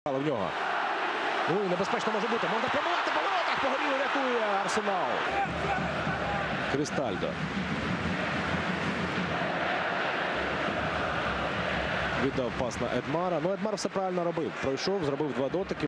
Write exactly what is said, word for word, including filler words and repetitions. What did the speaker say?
Але в нього. Ну і небезпечно може бути. Можна пробувати по воротах. Погоріло, рятує Арсенал. Крістальдо. Віддав пас на Едмара. Ну, Едмар все правильно робив. Пройшов, зробив два дотики.